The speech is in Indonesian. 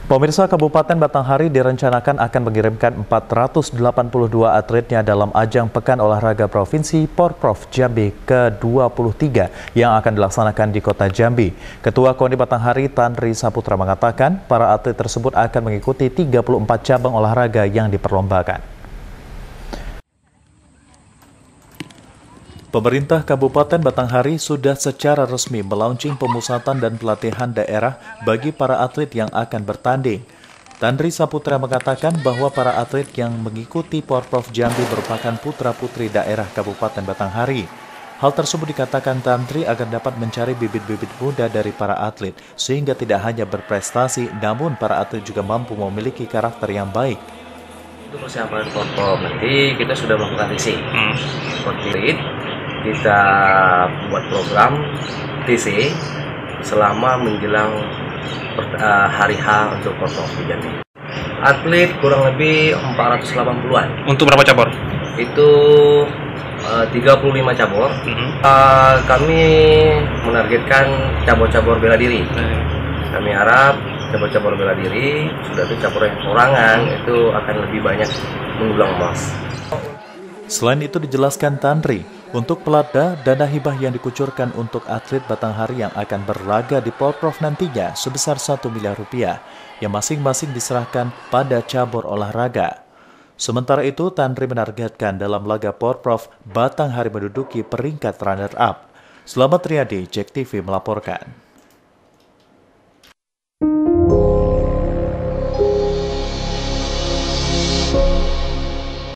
Pemirsa, Kabupaten Batanghari direncanakan akan mengirimkan 482 atletnya dalam ajang Pekan Olahraga Provinsi Porprov Jambi ke-23 yang akan dilaksanakan di Kota Jambi. Ketua KONI Batanghari Tanri Saputra mengatakan para atlet tersebut akan mengikuti 34 cabang olahraga yang diperlombakan. Pemerintah Kabupaten Batanghari sudah secara resmi melaunching pemusatan dan pelatihan daerah bagi para atlet yang akan bertanding. Tanri Saputra mengatakan bahwa para atlet yang mengikuti Porprov Jambi merupakan putra-putri daerah Kabupaten Batanghari. Hal tersebut dikatakan Tanri agar dapat mencari bibit-bibit muda dari para atlet, sehingga tidak hanya berprestasi, namun para atlet juga mampu memiliki karakter yang baik. Untuk persiapan Porprov nanti kita sudah melakukan TC. Kita buat program TC selama menjelang hari H untuk Porprov di Jambi. Atlet kurang lebih 480-an. Untuk berapa cabur? Itu 35 cabur. Kami menargetkan cabur-cabur bela diri. Kami harap cabur-cabur bela diri, sudah itu cabur yang perorangan itu akan lebih banyak mendulang emas. Selain itu dijelaskan Tanri, untuk pelada dana hibah yang dikucurkan untuk atlet Batanghari yang akan berlaga di Porprov nantinya sebesar 1 miliar rupiah, yang masing-masing diserahkan pada cabur olahraga. Sementara itu, Tanri menargetkan dalam laga Porprov, Batanghari menduduki peringkat runner-up. Selamat Riyadi, JEK TV melaporkan.